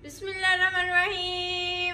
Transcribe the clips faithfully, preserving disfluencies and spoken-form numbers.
बिस्मिल्लाहिर्रहमानिर्रहीम।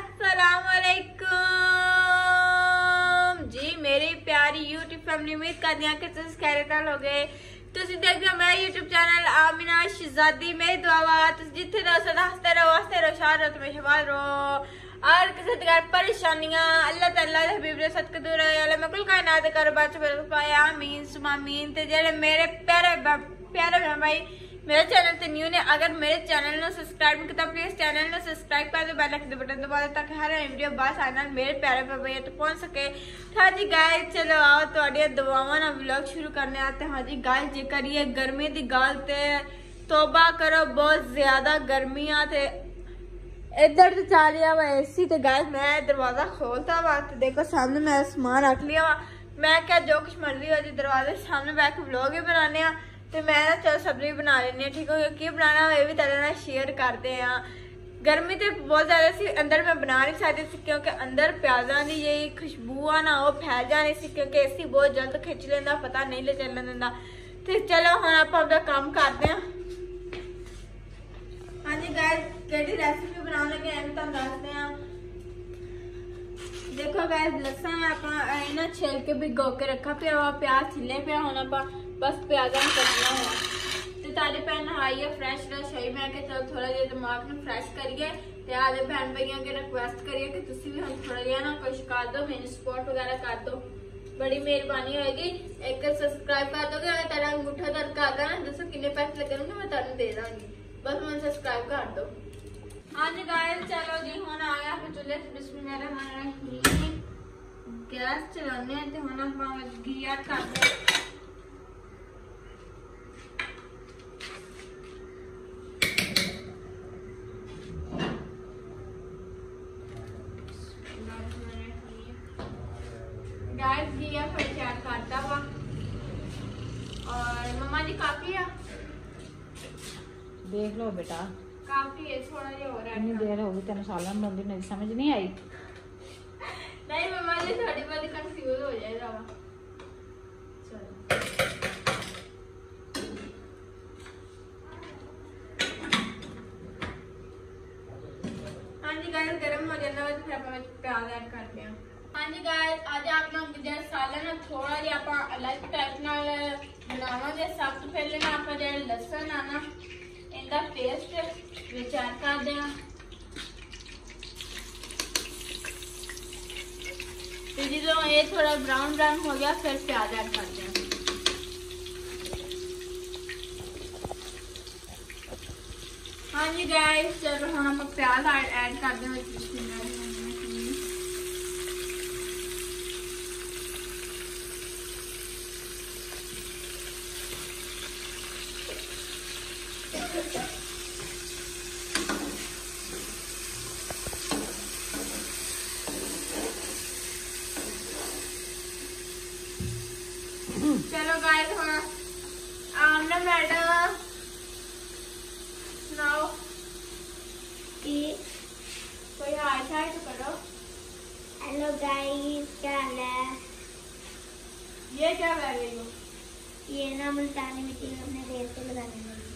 अस्सलामुअलैकुम जी मेरी प्यारी यूट्यूब फैमिली। उम्मीद करती हैं कि तुम खैरियत हो गए। तुम देख रहे हो मेरा यूट्यूब चैनल आमिना शहजादी। मेरी दुआ तुम जिथे रहो सदा हंसते रहो, हंसते रहो, शाद रहो, तुम्हें शबाद रहो और किसी तरह परेशानियां अल्लाह ताला दे हबीब दे सदके दूर रहे। अल्लाह मैं कुल कायनात कर बाच पाया आमीन सुमा आमीन। ते जेड़े मेरे प्यारे प्यारे भाई मेरे चैनल ते न्यू ने, अगर मेरे चैनल नो सब्सक्राइब नहीं किया प्लीज चैनल नो सब्सक्राइब कर दो, बेल आइकन दे बटन दबा दो ताकि हर वीडियो बस आना मेरे प्यारे भाई तक पहुंच सके। हाँ जी गाइस चलो आओ तुहाडियां दुआवां नाल व्लॉग शुरू करने आते। हाँ जी गाइस जे करिए गर्मी दी गल ते तौबा करो, बहुत ज्यादा गर्मी आ ते इधर तो चल लिया वा एसी ते गाइस मैं दरवाजा खोलता वा ते देखो सामने मैं सामान रख लिया वा। मैं क्या जो कुछ मर्जी हो जी दरवाजे सामने बैठ के व्लॉग ही बनाने आ ते मैं ना चलो सब्जी बना लेनी ठीक हो गया। की बनाना ये भी तेरे नाल शेयर करते हैं। गर्मी तो बहुत ज्यादा सी अंदर मैं बना नहीं सकती सी क्योंकि अंदर प्याज़ां दी यही खुशबू आ ना वो फैल जानी सी क्योंकि एसी बहुत जल्द खिंच लेंदा, पता नहीं ले चलन देंदा। ते चलो हुण आपां अपना काम करते हैं। हाँ जी गाइस केड़ी रेसिपी बनाने लगे हैं तुहानूं दसदे हां। देखो गाइस लसन आपां इन्हां छिल के भिगो के रखा पिया वा, प्याज छिले पिया हुण आपां बस प्याज़ां कटना हुआ ते ताड़ी भैन आई है फ्रैश फ्रैश होई। मैं कि चल थोड़ा जिहा दिमाग नूं फ्रैश करिए ते आदे भैन भाइयों के रिक्वेस्ट करिए कि तुसीं भी हुण थोड़ा जिहा ना कुछ कर दो, मेनू सपोर्ट वगैरह कर दो, बड़ी मेहरबानी होएगी। एक सब्सक्राइब कर दोगे अगर तेरा अंगूठा दर्द करदा ना दसो कितने पैसे लगेंगे मैं तुहानूं दे दांगी, बस मुझे सब्सक्राइब कर दो। हाँ जी गाइस चलो जी हुण आ गया चुल्हे ते बिस्मिल्लाहिर्रहमानिर्रहीम गैस चलाने ते हुण आपां घी ऐड करदे। गाइस घी है फिर ऐड करता वा और मम्मा जी काफी है देख लो बेटा काफी है थोड़ा जिहा और ऐड इतनी देर हो गई तेन सालन बनाती मेरी समझ नहीं आई। नहीं मम्मा जी थोड़ी बहुत कंफ्यूज हो जाएगा वा। चलो हाँ जी गाइस गरम हो जाना वा फिर अपन प्याज ऐड करते हैं। हाँ जी गाइस आज आप लोग जो सालन थोड़ा जिहा आप अलग टाइप नाल बनावांगे। सब तो पहले ना आप जो लसन आ ना इनका पेस्ट विच ऐड कर देना तो जो ये थोड़ा ब्राउन ब्राउन हो गया फिर प्याज ऐड कर देना। हाँ जी गाइस चलो हम आप प्याज ऐड कर देंगे। चलो गाइस हुण आमना मैडम सुनाओ कि कोई हाय शाय तो करो। हेलो गाइस क्या हाल है। ये क्या कर रही हो? ये ना मुल्तानी मिट्टी में अपने फेस पे लगाने वाली।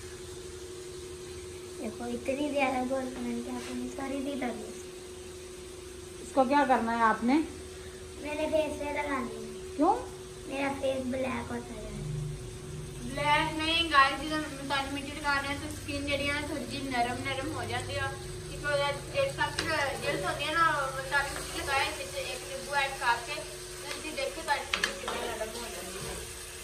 देखो इतनी ज्यादा गोल बनाने की आपने सारी दी डाली। इसको क्या करना है आपने? मैंने फेस पे लगानी है। क्यों? मेरा फेस ब्लैक होता है। ब्लैक नहीं गाइस जी मुल्तानी मिट्टी लगाने से स्किन जेडी है थोड़ी नरम नरम हो जाती है। एक एक सब जेल्स होती है ना मुल्तानी मिट्टी लगाए एक नींबू ऐड करके जी देखो ताकि कितनी नरम हो जाती है।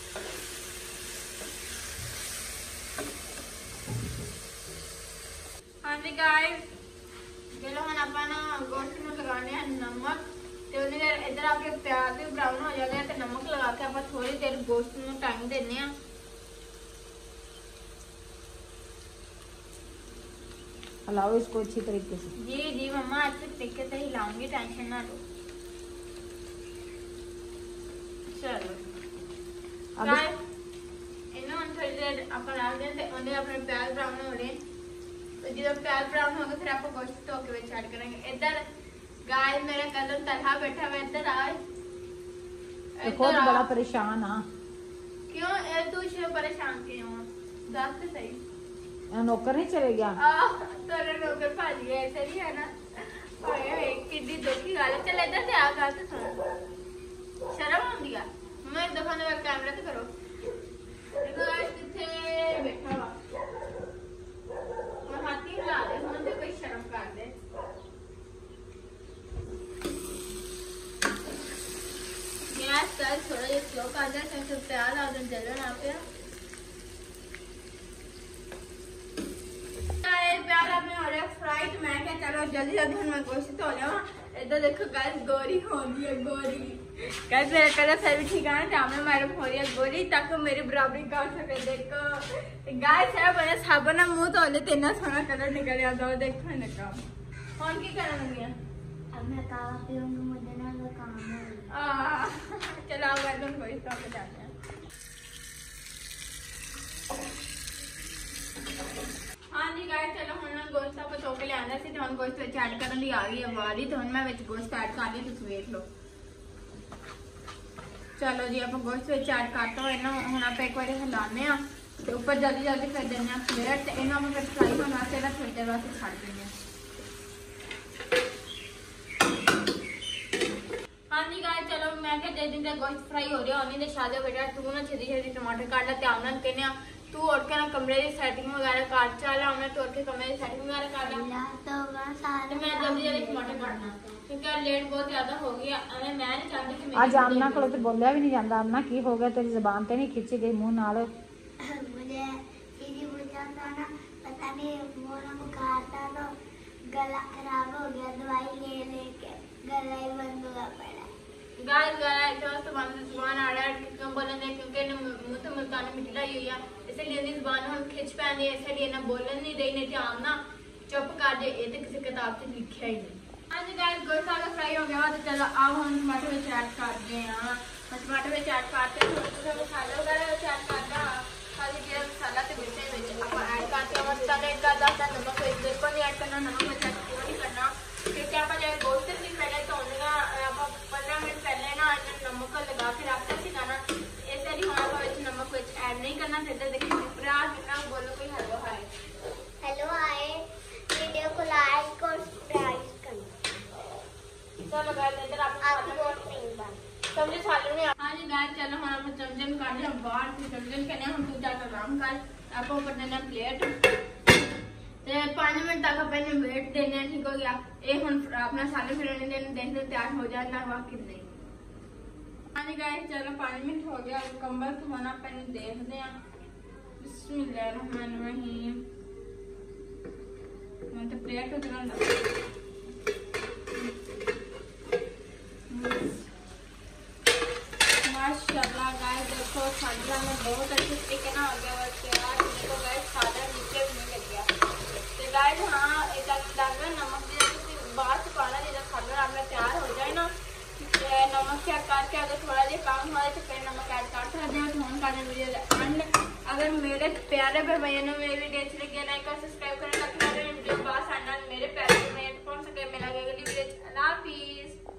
हाँ जी गाइस चलो हम अपन ना गोश्त में लगाने हैं नमक ते उन्हें देर इधर आपके प्याज भी ब्राउन हो जाएगा तो नमक लगा के अपन थोड़ी देर गोश्त में टाइम देने हैं। हिलाओ इसको अच्छी तरीके से। जी जी मम्मा अच्छे तरीके से हिलाऊंगी टेंशन ना लो। चलो गाइस इन्हें हम थोड़ी देर अपन रख दें उन्हें अपने प्याज ब्राउन हो रहे तो जब प्याज ब्राउन होगा फिर आपको गोश्त धो के विच ऐड करेंगे। इधर गाइस मेरा कजन तलहा बैठा हुआ इधर आओ। खुद बड़ा परेशान हाँ। क्यों ए तू से परेशान क्यों? दस तो सही। नौकर नहीं चले गया? आ तेरे नौकर गया सही है ना। किड्डी दुखी गल है। चल इधर से आ गल तो सुन शर्म आती है मैं एक दफा मेरा कैमरा तो करो देखो गाइस किथे बैठा वा मैं हाथी ला दे हुन ते कोई शर्म कर दे गैस चल थोड़ा ये स्लो कर दे क्योंकि प्याज आ दे जलन आ पे प्याज आपने हो रहा फ्राइड मैं क्या चलो जल्दी जल्दी मैं गोश्त धो लिया इधर देखो गाइस गोरी होती है गोरी गाइस मेरा कलर फिर भी ठीक है ना सामने मेरे हो रही है गोरी ताकि मेरी बराबरी कर सके देखो गाइस है बने साबन ना मुंह धो ले इतना सोना कलर निकल आता है देखो ना काम कौन की करने लगी है अब मैं कावा पीऊंगी मुझे ना वो काम है आ चलो मैं तो गोश्त धो के जाते हैं हाँ जी गाइस चलो हम गोश्त आप धो के लिया सी तो हम गोश्त विच ऐड करने दी आ गई है वाली तो हम मैं विच गोश्त ऐड कर ली तुम देख लो चलो जी आप गोश्त विच ऐड करता हो इन्हों हम आप एक बार हिलाने आ ते ऊपर जल्दी जल्दी फिर देने प्लेट ते इन्हों में फिर फ्राई होने वास्ते ना थोड़ी देर वास्ते छड़ देंगे हाँ जी गाइस चलो मैं क्या दे दिन गोश्त फ्राई हो रहा है उन्हीं शादी बेटा तू ना छेती छेती टमाटर काट ला ध्यान नाल कहने तू और के ना कमरे की सेटिंग वगैरह कर चल हमने तो और के कमरे की सेटिंग वगैरह कर ला तो वहां सारे मैं जल्दी जल्दी टमाटर काटना क्योंकि लेट बहुत ज्यादा हो गया अरे मैं नहीं चाहती कि आज आमना को तो बोलिया भी नहीं जाता आमना की हो गया तेरी जुबान ते नहीं खिंची गई मुंह नाल मुझे सीधी बुझा था ना पता नहीं मोरा बुखार था तो गला खराब हो गया दवाई ले लेके गला ही बंद हुआ पड़ा गाइस गाइस जो तो बंद जुबान आ रहा है क्यों बोलने दे क्योंकि ने मुंह तो मुल्तानी मिट्टी लाई हुई है इसलिए इनकी जुबान हम खिंच पैंदी है इसलिए ना बोलन नहीं देई ने ध्यान ना चुप कर दे ये तो किसी किताब से लिखा ही नहीं हाँ जी गाइस गोश्त सारा फ्राई हो गया तो चलो अब हम टमाटर में ऐड करते हैं टमाटर में ऐड करते हैं थोड़ा सा मसाला वगैरह ऐड करना खाली जीरा मसाला ते मिर्च विच आप ऐड करते हैं मसाला एक आधा सा नमक एक बिल्कुल नहीं ऐड करना नमक में ऐड नहीं करना क्योंकि आप जब गोश्त से पहले धोने आप पंद्रह मिनट पहले ना नमक लगा के रखते सी ना इसलिए हम आप नमक विच ऐड नहीं करना चाहिए देखिए पूरा कितना बोलो कोई hello hi hello hi video को लाइक और सब्सक्राइब करना चलो गाइस इधर आप आपकी वोट नहीं बन समझे सालों ने हाँ जी गाइस चलो हम आप चमचे में काट लिया बाहर से चमचे करने हम तू जाकर आराम कर आपको ऊपर देना प्लेट ते पाँच मिनट तक अपने वेट देने ठीक हो गया ये हम अपना साले फिर देने देखते तैयार हो जाए ना वाकई नहीं हाँ जी गाइस चलो पाँच मिनट हो गया मुकम्मल तो होना अपने देखते हैं बिस्मिल्लाहिर्रहमानिर्रहीम मैं तो प्लेट उतना माशाल्लाह गाइस देखो खाना में बहुत अच्छे तरीके ना हो गया और यार देखो गाइस सादा नीचे भी नहीं लग गया तो गाइस हाँ एक दाग नमक दे तो बाद से पाना नहीं खाना आपने तैयार हो जाए ना नमक चेक करके अगर थोड़ा जिहा काम हो जाए तो फिर नमक ऐड कर सकते हैं तो फोन करने वीडियो एंड अगर मेरे प्यारे भाइयों ने मेरी वीडियो अच्छी लगी लाइक और सब्सक्राइब करें ताकि मेरे वीडियो बात मेरे प्यारे भाई पहुंच सके मिला अगली वीडियो अल्लाह हाफिज़।